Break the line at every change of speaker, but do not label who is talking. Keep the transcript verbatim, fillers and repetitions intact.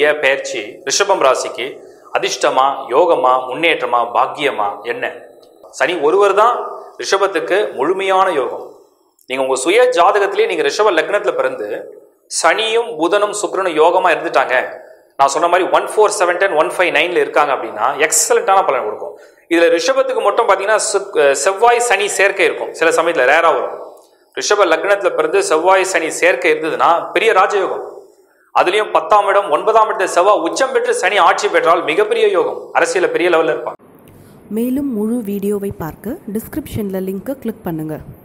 சனியுடைய பெயர்ச்சி ரிஷபம் ராசிக்கு அதிர்ஷ்டமா, யோகமா, முன்னேற்றமா, பாக்கியமா என்ன? சனி ஒருவர் தான் ரிஷபத்துக்கு முழுமையான யோகம். நீங்க உங்க சுய ஜாதகத்திலேயே நீங்க ரிஷப லக்னத்துல பிறந்து சனியும் புதனும் சுக்கிரனும் யோகமா இருந்துட்டாங்க, நான் சொன்ன மாதிரி one four seven ten one five நைன்ல இருக்காங்க அப்படின்னா எக்ஸலண்டான பலன் கொடுக்கும். இதுல ரிஷபத்துக்கு மட்டும் பாத்தீங்கன்னா செவ்வாய் சனி சேர்க்கை இருக்கும், சில சமயத்துல ரேரா வரும். ரிஷப லக்னத்துல பிறந்து செவ்வாய் சனி சேர்க்கை இருந்ததுன்னா பெரிய ராஜயோகம். அதுலயும் பத்தாம் இடம் ஒன்பதாம் இடத்துல செவ்வாய் உச்சம் பெற்று சனி ஆட்சி பெற்றால் மிகப்பெரிய யோகம், அரசியல பெரிய லெவல்ல இருப்பாங்க.
மேலும் முழு வீடியோவை பார்க்க டிஸ்கிரிப்ஷன்ல லிங்கை கிளிக் பண்ணுங்க.